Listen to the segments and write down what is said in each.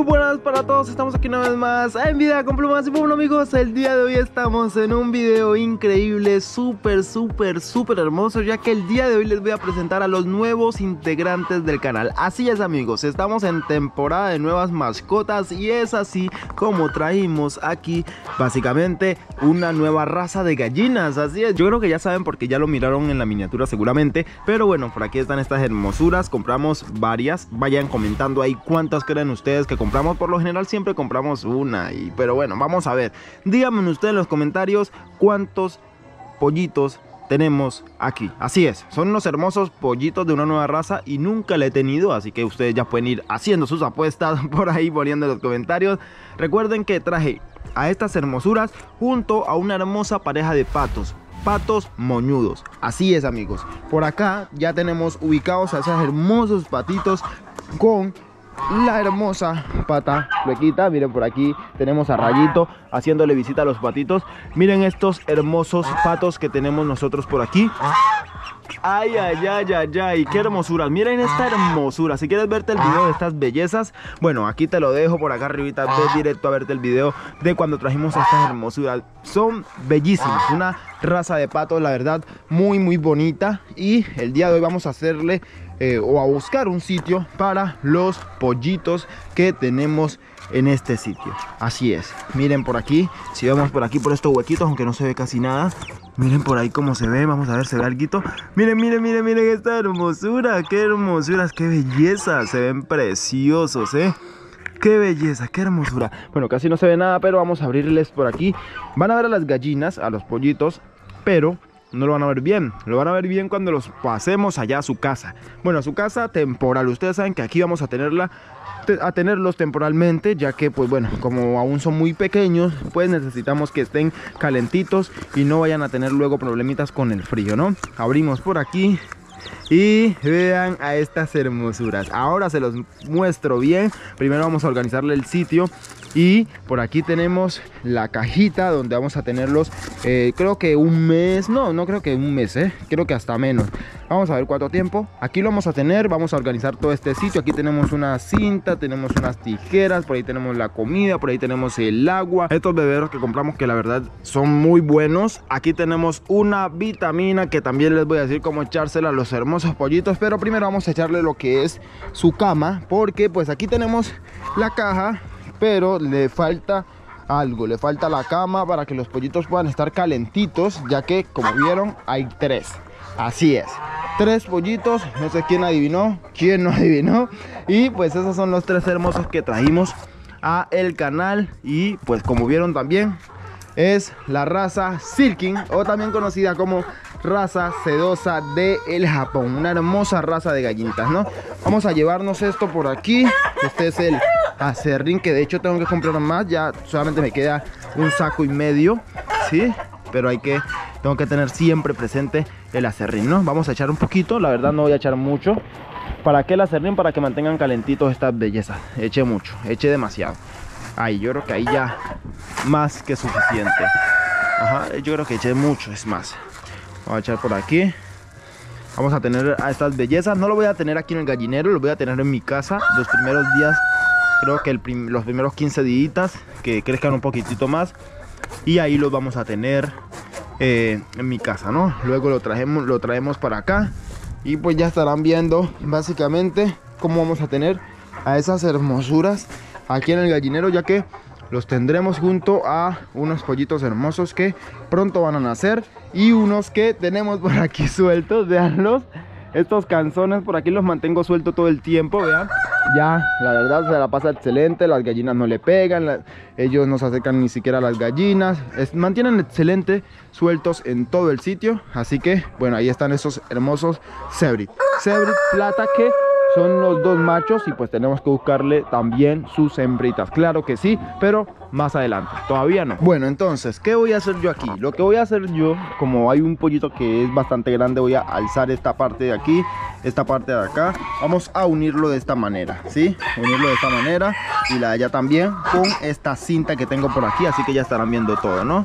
Muy buenas para todos, estamos aquí una vez más en Vida con Plumas y bueno amigos, el día de hoy estamos en un video increíble, súper hermoso, ya que el día de hoy les voy a presentar a los nuevos integrantes del canal. Así es amigos, estamos en temporada de nuevas mascotas y es así como traímos aquí básicamente una nueva raza de gallinas. Así es, yo creo que ya saben porque ya lo miraron en la miniatura seguramente, pero bueno, por aquí están estas hermosuras, compramos varias, vayan comentando ahí cuántas creen ustedes que compramos. Por lo general siempre compramos una, pero bueno, vamos a ver, díganme ustedes en los comentarios cuántos pollitos tenemos aquí. Así es, son unos hermosos pollitos de una nueva raza y nunca la he tenido, así que ustedes ya pueden ir haciendo sus apuestas por ahí poniendo en los comentarios. Recuerden que traje a estas hermosuras junto a una hermosa pareja de patos moñudos. Así es amigos, por acá ya tenemos ubicados a esos hermosos patitos con la hermosa pata flequita. Miren, por aquí tenemos a Rayito haciéndole visita a los patitos. Miren estos hermosos patos que tenemos nosotros por aquí. Ay, qué hermosuras. Miren esta hermosura. Si quieres verte el video de estas bellezas, bueno, aquí te lo dejo por acá arribita. Ve directo a verte el video de cuando trajimos a estas hermosuras. Son bellísimas, una raza de patos, la verdad, muy bonita. Y el día de hoy vamos a hacerle o a buscar un sitio para los pollitos que tenemos en este sitio. Así es, miren por aquí, si vemos por aquí por estos huequitos, aunque no se ve casi nada, miren por ahí cómo se ve, vamos a ver, se ve alguito. Miren esta hermosura, qué hermosuras, qué belleza, se ven preciosos, qué belleza, qué hermosura. Bueno, casi no se ve nada, pero vamos a abrirles por aquí. Van a ver a las gallinas, a los pollitos, pero no lo van a ver bien, lo van a ver bien cuando los pasemos allá a su casa. Bueno, a su casa temporal. Ustedes saben que aquí vamos a tenerlos temporalmente, ya que pues bueno, como aún son muy pequeños, pues necesitamos que estén calentitos y no vayan a tener luego problemitas con el frío, ¿no? Abrimos por aquí y vean a estas hermosuras. Ahora se los muestro bien. Primero vamos a organizarle el sitio. Y por aquí tenemos la cajita donde vamos a tenerlos, creo que un mes, no creo que un mes, creo que hasta menos. Vamos a ver cuánto tiempo. Aquí lo vamos a tener, vamos a organizar todo este sitio. Aquí tenemos una cinta, tenemos unas tijeras, por ahí tenemos la comida, por ahí tenemos el agua. Estos beberos que compramos que la verdad son muy buenos. Aquí tenemos una vitamina que también les voy a decir cómo echársela a los hermosos pollitos. Pero primero vamos a echarle lo que es su cama, porque pues aquí tenemos la caja, pero le falta algo, le falta la cama para que los pollitos puedan estar calentitos, ya que como vieron hay 3. Así es, 3 pollitos, no sé quién adivinó, quién no adivinó. Y pues esos son los 3 hermosos que trajimos a el canal. Y pues como vieron también es la raza Silking, o también conocida como raza sedosa del Japón. Una hermosa raza de gallinitas, ¿no? Vamos a llevarnos esto por aquí. Este es el aserrín, que de hecho tengo que comprar más. Ya solamente me queda un saco y medio, ¿sí? Pero tengo que tener siempre presente el aserrín, ¿no? Vamos a echar un poquito, la verdad no voy a echar mucho. ¿Para qué el aserrín? Para que mantengan calentitos estas bellezas. Eché mucho, eché demasiado. Ahí, yo creo que ahí ya más que suficiente. Ajá, yo creo que eché mucho, es más. Vamos a echar por aquí. Vamos a tener a estas bellezas. No lo voy a tener aquí en el gallinero, lo voy a tener en mi casa los primeros días. Creo que los primeros 15 días que crezcan un poquitito más. Y ahí los vamos a tener en mi casa, ¿no? Luego lo traemos para acá. Y pues ya estarán viendo básicamente cómo vamos a tener a esas hermosuras aquí en el gallinero, ya que los tendremos junto a unos pollitos hermosos que pronto van a nacer. Y unos que tenemos por aquí sueltos, veanlos. Estos canzones por aquí los mantengo sueltos todo el tiempo, vean. Ya, la verdad se la pasa excelente, las gallinas no le pegan, ellos no se acercan ni siquiera a las gallinas, mantienen excelente sueltos en todo el sitio. Así que, bueno, ahí están esos hermosos Sebrit plata, que son los 2 machos y pues tenemos que buscarle también sus hembritas. Claro que sí, pero más adelante, todavía no. Bueno, entonces, ¿qué voy a hacer yo aquí? Lo que voy a hacer yo, como hay un pollito que es bastante grande, voy a alzar esta parte de aquí, esta parte de acá. Vamos a unirlo de esta manera, ¿sí? Unirlo de esta manera y la de allá también con esta cinta que tengo por aquí, así que ya estarán viendo todo, ¿no?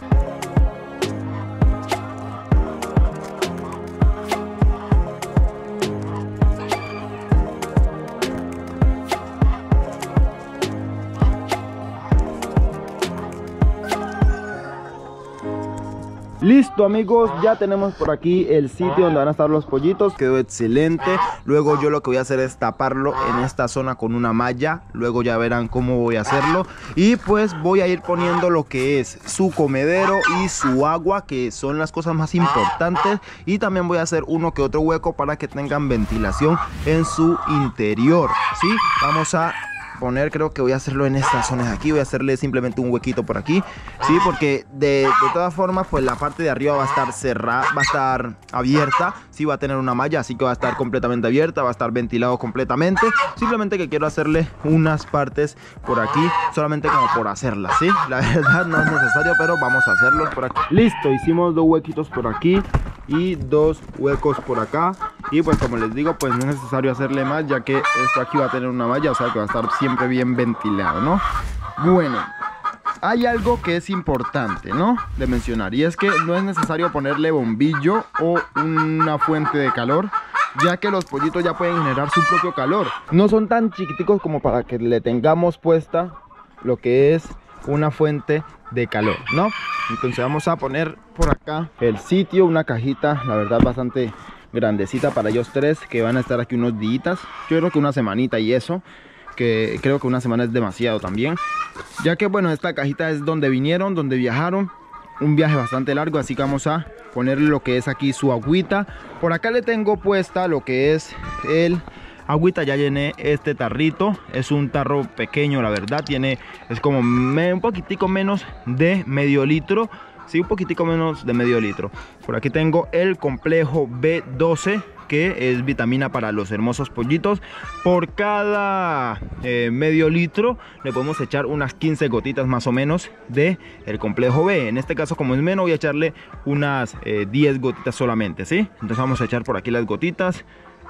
Listo amigos, ya tenemos por aquí el sitio donde van a estar los pollitos. Quedó excelente. Luego yo lo que voy a hacer es taparlo en esta zona con una malla. Luego ya verán cómo voy a hacerlo. Y pues voy a ir poniendo lo que es su comedero y su agua, que son las cosas más importantes. Y también voy a hacer uno que otro hueco para que tengan ventilación en su interior, ¿sí? Vamos a poner, creo que voy a hacerlo en estas zonas de aquí. Voy a hacerle simplemente un huequito por aquí, sí, porque de todas formas pues la parte de arriba va a estar cerrada, va a estar abierta, sí, va a tener una malla, así que va a estar completamente abierta, va a estar ventilado completamente. Simplemente que quiero hacerle unas partes por aquí, solamente como por hacerlas, sí, la verdad no es necesario, pero vamos a hacerlos por aquí. Listo, hicimos 2 huequitos por aquí y 2 huecos por acá. Y pues como les digo, pues no es necesario hacerle más, ya que esto aquí va a tener una malla, o sea que va a estar siempre bien ventilado, ¿no? Bueno, hay algo que es importante, ¿no?, de mencionar, y es que no es necesario ponerle bombillo o una fuente de calor, ya que los pollitos ya pueden generar su propio calor. No son tan chiquiticos como para que le tengamos puesta lo que es una fuente de calor, ¿no? Entonces vamos a poner por acá el sitio, una cajita, la verdad bastante grandecita para ellos 3, que van a estar aquí unos días. Yo creo que una semanita, y eso, que creo que una semana es demasiado también, ya que bueno, esta cajita es donde vinieron, donde viajaron, un viaje bastante largo. Así que vamos a ponerle lo que es aquí su agüita. Por acá le tengo puesta lo que es el agüita. Ya llené este tarrito, es un tarro pequeño, la verdad, es como un poquitico menos de medio litro, sí, un poquitico menos de medio litro. Por aquí tengo el complejo B12, que es vitamina para los hermosos pollitos. Por cada medio litro le podemos echar unas 15 gotitas más o menos de el complejo B. En este caso, como es menos, voy a echarle unas 10 gotitas solamente, ¿sí? Entonces vamos a echar por aquí las gotitas.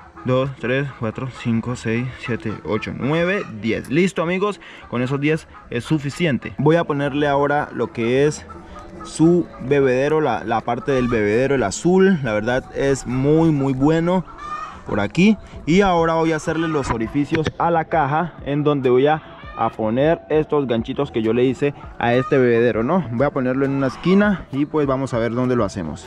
2, 3, 4, 5, 6, 7, 8, 9, 10. Listo amigos, con esos 10 es suficiente. Voy a ponerle ahora lo que es su bebedero, la parte del bebedero, el azul. La verdad es muy bueno por aquí. Y ahora voy a hacerle los orificios a la caja, en donde voy a poner estos ganchitos que yo le hice a este bebedero, ¿no? Voy a ponerlo en una esquina y pues vamos a ver dónde lo hacemos.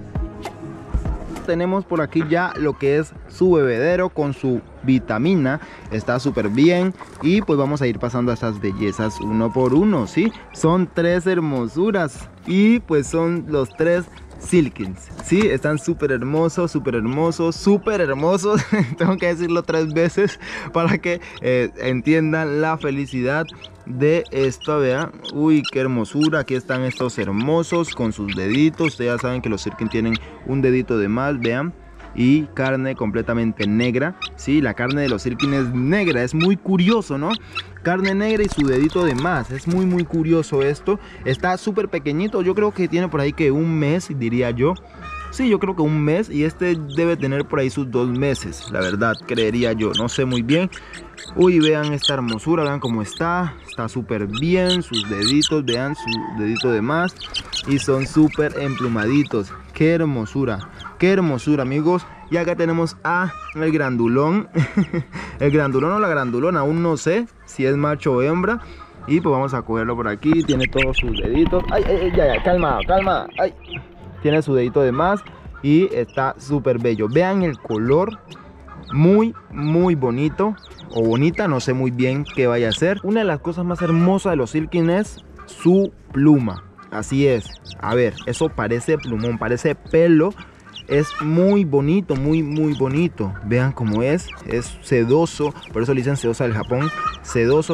Tenemos por aquí ya lo que es su bebedero con su vitamina, está súper bien. Y pues vamos a ir pasando a estas bellezas uno por uno, ¿sí? Son 3 hermosuras y pues son los 3 Silkins, sí, están súper hermosos, súper hermosos, súper hermosos. Tengo que decirlo 3 veces para que entiendan la felicidad de esto. Vean, uy, qué hermosura. Aquí están estos hermosos con sus deditos. Ustedes ya saben que los Silkins tienen un dedito de más, vean. Y carne completamente negra, sí, la carne de los Silkins es negra, es muy curioso, ¿no? Carne negra y su dedito de más, es muy curioso esto. Está súper pequeñito, yo creo que tiene por ahí que un mes, diría yo. Sí, yo creo que un mes, y este debe tener por ahí sus 2 meses, la verdad, creería yo, no sé muy bien. Uy, vean esta hermosura, vean cómo está súper bien, sus deditos, vean su dedito de más, y son súper emplumaditos. Qué hermosura amigos. Y acá tenemos a el grandulón. El grandulón o la grandulona, aún no sé si es macho o hembra. Y pues vamos a cogerlo por aquí, tiene todos sus deditos. Ay, ya, calma, ay. Tiene su dedito de más y está súper bello. Vean el color, muy bonito o bonita, no sé muy bien qué vaya a ser. Una de las cosas más hermosas de los Silkins es su pluma. Así es, a ver, eso parece plumón, parece pelo. Es muy bonito, muy bonito. Vean cómo es sedoso, por eso le dicen sedosa del Japón. Sedoso.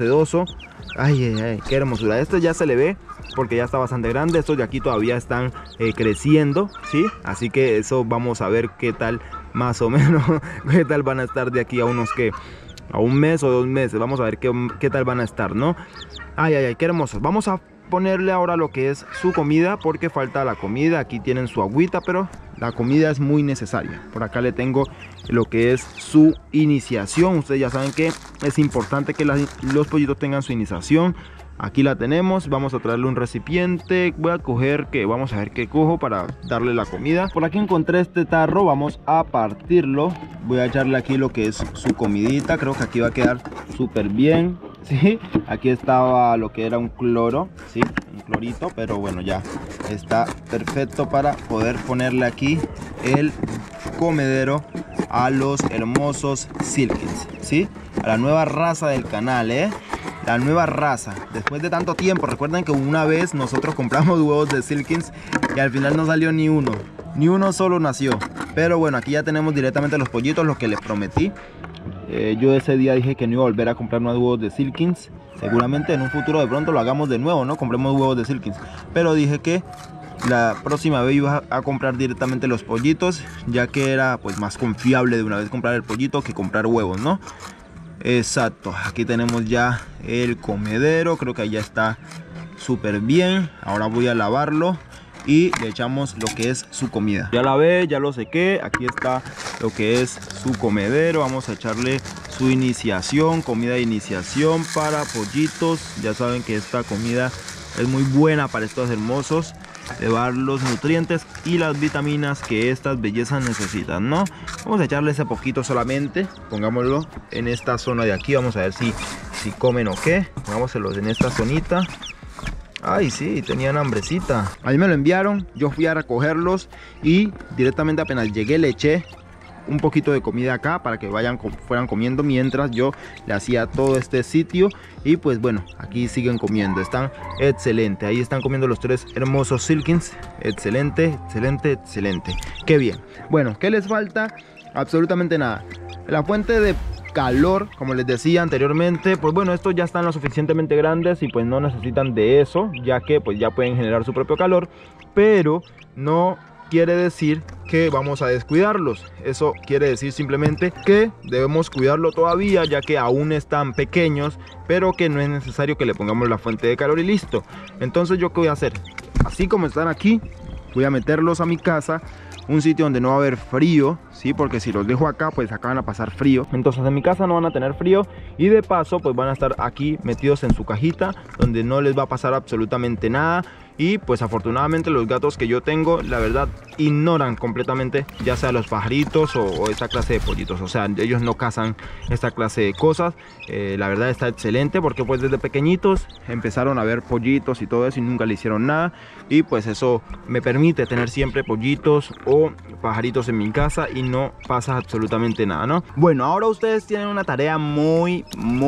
Ay, qué hermosura. Este ya se le ve porque ya está bastante grande. Estos de aquí todavía están creciendo, ¿sí? Así que eso vamos a ver qué tal, más o menos, qué tal van a estar de aquí a unos que a un mes o 2 meses. Vamos a ver qué tal van a estar, ¿no? Ay, qué hermosos. Vamos a ponerle ahora lo que es su comida, porque falta la comida. Aquí tienen su agüita, pero la comida es muy necesaria. Por acá le tengo lo que es su iniciación. Ustedes ya saben que es importante que los pollitos tengan su iniciación. Aquí la tenemos. Vamos a traerle un recipiente. Voy a coger, vamos a ver qué cojo para darle la comida. Por aquí encontré este tarro. Vamos a partirlo. Voy a echarle aquí lo que es su comidita. Creo que aquí va a quedar súper bien. ¿sí? Aquí estaba lo que era un cloro, ¿sí? Un clorito, pero bueno, ya está perfecto para poder ponerle aquí el comedero a los hermosos Silkins, ¿sí? A la nueva raza del canal, la nueva raza. Después de tanto tiempo, recuerden que una vez nosotros compramos huevos de Silkins y al final no salió ni uno. Ni uno solo nació. Pero bueno, aquí ya tenemos directamente los pollitos, los que les prometí. Yo ese día dije que no iba a volver a comprar más huevos de Silkins. Seguramente en un futuro de pronto lo hagamos de nuevo, ¿no? Compremos huevos de Silkins. Pero dije que la próxima vez iba a comprar directamente los pollitos, ya que era pues más confiable de una vez comprar el pollito que comprar huevos, ¿no? Exacto, aquí tenemos ya el comedero, creo que ya está súper bien. Ahora voy a lavarlo y le echamos lo que es su comida. Ya lavé, ya lo sequé, aquí está lo que es su comedero. Vamos a echarle su iniciación, comida de iniciación para pollitos. Ya saben que esta comida es muy buena para estos hermosos. Le va a dar los nutrientes y las vitaminas que estas bellezas necesitan, ¿no? Vamos a echarle ese poquito solamente. Pongámoslo en esta zona de aquí. Vamos a ver si comen o qué. Pongámoselos en esta zonita. Ay, sí, tenían hambrecita. Ahí me lo enviaron, yo fui a recogerlos y directamente apenas llegué le eché un poquito de comida acá para que fueran comiendo mientras yo le hacía todo este sitio. Y pues bueno, aquí siguen comiendo, están excelentes. Ahí están comiendo los tres hermosos Silkins. Excelente, excelente, excelente. Qué bien. Bueno, ¿qué les falta? Absolutamente nada. La fuente de calor, como les decía anteriormente, pues bueno, estos ya están lo suficientemente grandes y pues no necesitan de eso, ya que pues ya pueden generar su propio calor, pero no quiere decir que vamos a descuidarlos. Eso quiere decir simplemente que debemos cuidarlo todavía, ya que aún están pequeños, pero que no es necesario que le pongamos la fuente de calor y listo. Entonces, ¿yo qué voy a hacer? Así como están aquí, voy a meterlos a mi casa, un sitio donde no va a haber frío, ¿sí? Porque si los dejo acá, pues acá van a pasar frío. Entonces en mi casa no van a tener frío y de paso pues van a estar aquí metidos en su cajita, donde no les va a pasar absolutamente nada. Y pues afortunadamente los gatos que yo tengo, la verdad, ignoran completamente ya sea los pajaritos o esta clase de pollitos. O sea, ellos no cazan esta clase de cosas. La verdad está excelente porque pues desde pequeñitos empezaron a ver pollitos y todo eso y nunca le hicieron nada. Y pues eso me permite tener siempre pollitos o pajaritos en mi casa y no pasa absolutamente nada, ¿no? Bueno, ahora ustedes tienen una tarea muy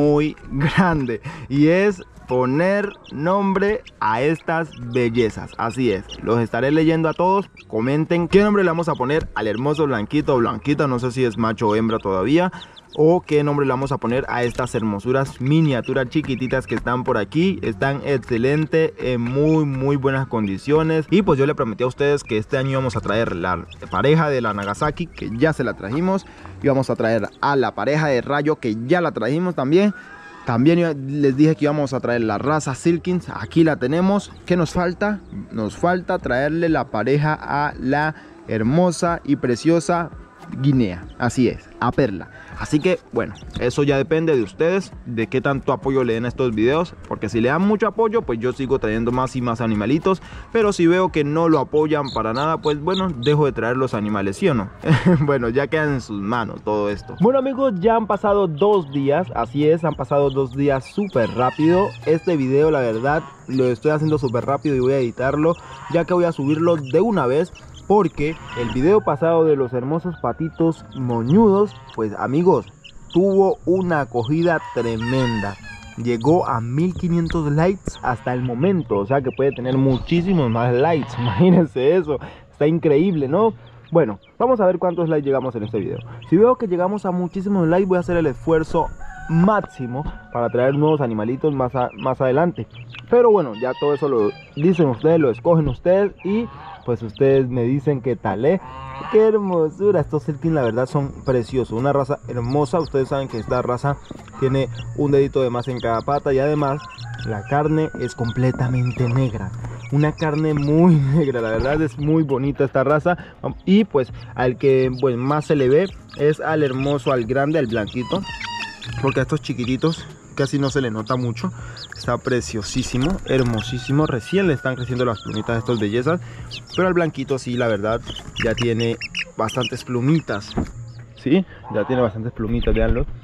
grande y es poner nombre a estas bellezas. Así es, los estaré leyendo a todos. Comenten qué nombre le vamos a poner al hermoso blanquito o blanquita, no sé si es macho o hembra todavía, o qué nombre le vamos a poner a estas hermosuras miniaturas chiquititas que están por aquí. Están excelentes, en muy buenas condiciones. Y pues yo le prometí a ustedes que este año íbamos a traer la pareja de la Nagasaki, que ya se la trajimos, y vamos a traer a la pareja de Rayo, que ya la trajimos también. También les dije que íbamos a traer la raza Silkins, aquí la tenemos. ¿Qué nos falta? Nos falta traerle la pareja a la hermosa y preciosa Guinea, así es, a Perla. Así que bueno, eso ya depende de ustedes, de qué tanto apoyo le den a estos videos, porque si le dan mucho apoyo, pues yo sigo trayendo más y más animalitos, pero si veo que no lo apoyan para nada, pues bueno, dejo de traer los animales, ¿sí o no? Bueno, ya quedan en sus manos todo esto. Bueno amigos, ya han pasado 2 días, así es, han pasado 2 días súper rápido. Este video la verdad lo estoy haciendo súper rápido y voy a editarlo, ya que voy a subirlo de una vez, porque el video pasado de los hermosos patitos moñudos, pues amigos, tuvo una acogida tremenda. Llegó a 1500 likes hasta el momento, o sea que puede tener muchísimos más likes. Imagínense eso, está increíble, ¿no? Bueno, vamos a ver cuántos likes llegamos en este video. Si veo que llegamos a muchísimos likes, voy a hacer el esfuerzo máximo para traer nuevos animalitos más adelante. Pero bueno, ya todo eso lo dicen ustedes, lo escogen ustedes y pues ustedes me dicen qué tal, qué hermosura. Estos Silkins la verdad son preciosos, una raza hermosa. Ustedes saben que esta raza tiene un dedito de más en cada pata y además la carne es completamente negra, una carne muy negra. La verdad es muy bonita esta raza. Y pues al que pues más se le ve es al hermoso, al grande, al blanquito, porque a estos chiquititos casi no se le nota mucho. Está preciosísimo, hermosísimo. Recién le están creciendo las plumitas a estas bellezas, pero al blanquito sí, la verdad, ya tiene bastantes plumitas. Sí, ya tiene bastantes plumitas, veanlo.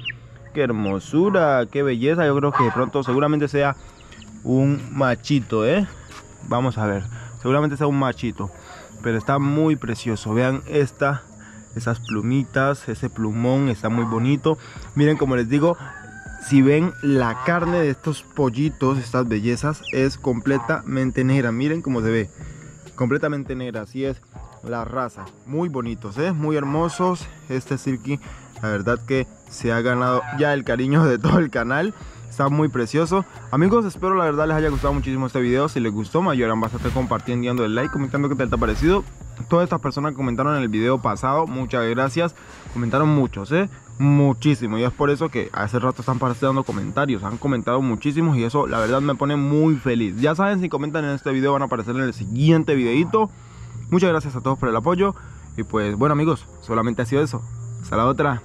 qué hermosura, qué belleza. Yo creo que de pronto seguramente sea un machito, vamos a ver, seguramente sea un machito, pero está muy precioso. Vean esas plumitas, ese plumón está muy bonito. Miren, como les digo, si ven la carne de estos pollitos, estas bellezas, es completamente negra. Miren cómo se ve, completamente negra. Así es la raza. Muy bonitos, muy hermosos. Este silky, la verdad que se ha ganado ya el cariño de todo el canal. Está muy precioso. Amigos, espero la verdad les haya gustado muchísimo este video. Si les gustó, me ayudarán bastante compartiendo y dando el like, comentando qué tal te ha parecido. Todas estas personas que comentaron en el video pasado, muchas gracias. Comentaron muchos, muchísimo. Y es por eso que hace rato están dando comentarios. Han comentado muchísimos y eso la verdad me pone muy feliz. Ya saben, si comentan en este video van a aparecer en el siguiente videito. Muchas gracias a todos por el apoyo. Y pues bueno, amigos, solamente ha sido eso. Hasta la otra.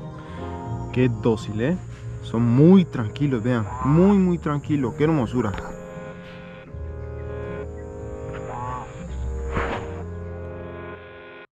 Qué dócil, son muy tranquilos, vean, muy tranquilos, qué hermosura.